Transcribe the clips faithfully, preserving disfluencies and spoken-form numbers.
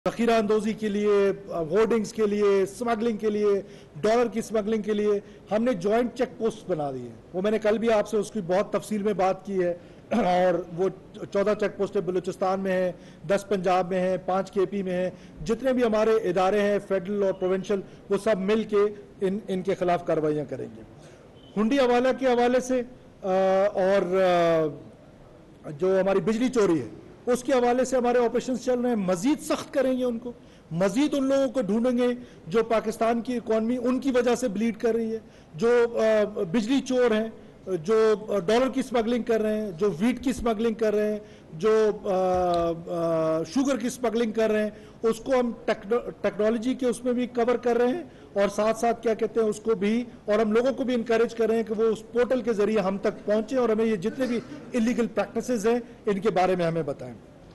जखीरा अंदोजी के लिए, होर्डिंग्स के लिए, स्मगलिंग के लिए, डॉलर की स्मगलिंग के लिए हमने जॉइंट चेक पोस्ट बना दी है। वो मैंने कल भी आपसे उसकी बहुत तफसील में बात की है और वो चौदह चेक पोस्टें बलूचिस्तान में हैं, दस पंजाब में हैं, पाँच के पी में हैं। जितने भी हमारे इदारे हैं फेडरल और प्रोविंशियल, वो सब मिल के इन इनके खिलाफ कार्रवाइयाँ करेंगे। हुंडी हवाला के हवाले से और जो हमारी बिजली चोरी है उसके हवाले से हमारे ऑपरेशन चल रहे हैं। मजीद सख्त करेंगे उनको, मजीद उन लोगों को ढूंढेंगे जो पाकिस्तान की इकॉनमी उनकी वजह से ब्लीड कर रही है, जो बिजली चोर हैं, जो डॉलर की स्मगलिंग कर रहे हैं, जो वीट की स्मगलिंग कर रहे हैं, जो आ, आ, शुगर की स्मगलिंग कर रहे हैं, उसको हम टेक्नोलॉजी के उसमें भी कवर कर रहे हैं और साथ साथ क्या कहते हैं उसको भी, और हम लोगों को भी इनकरेज कर रहे हैं कि वो उस पोर्टल के जरिए हम तक पहुंचे और हमें ये जितने भी इलीगल प्रैक्टिसेस हैं इनके बारे में हमें बताएं।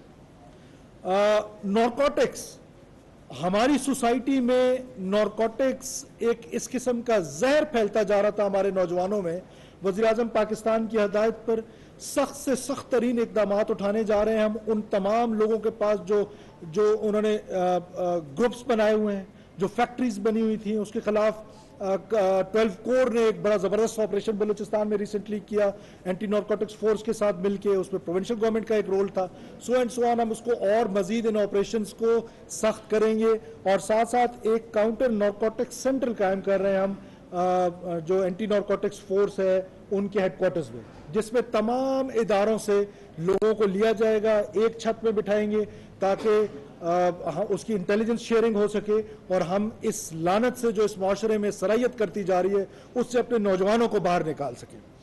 नारकोटिक्स, हमारी सोसाइटी में नारकोटिक्स एक इस किस्म का जहर फैलता जा रहा था हमारे नौजवानों में। वज़ीर-ए-आज़म पाकिस्तान की हदायत पर सख्त से सख्त तरीन इकदाम उठाने जा रहे हैं। हम उन तमाम लोगों के पास जो जो उन्होंने ग्रुप्स बनाए हुए हैं, जो फैक्ट्रीज बनी हुई थी, उसके खिलाफ ट्वेल्व कोर ने एक बड़ा ज़बरदस्त ऑपरेशन बलूचिस्तान में रिसेंटली किया एंटी नारकोटिक्स फोर्स के साथ मिलकर। उसमें प्रोविंशियल गवर्नमेंट का एक रोल था। So and so on. हम उसको और मजीद इन ऑपरेशंस को सख्त करेंगे और साथ साथ एक काउंटर नारकोटिक्स सेंटर कायम कर रहे हैं हम, आ, जो एंटी नारकोटिक्स फोर्स है उनके हेडक्वार्टर्स में, जिसमें तमाम इदारों से लोगों को लिया जाएगा, एक छत में बिठाएंगे ताकि उसकी इंटेलिजेंस शेयरिंग हो सके और हम इस लानत से जो इस माशरे में सरायत करती जा रही है उससे अपने नौजवानों को बाहर निकाल सकें।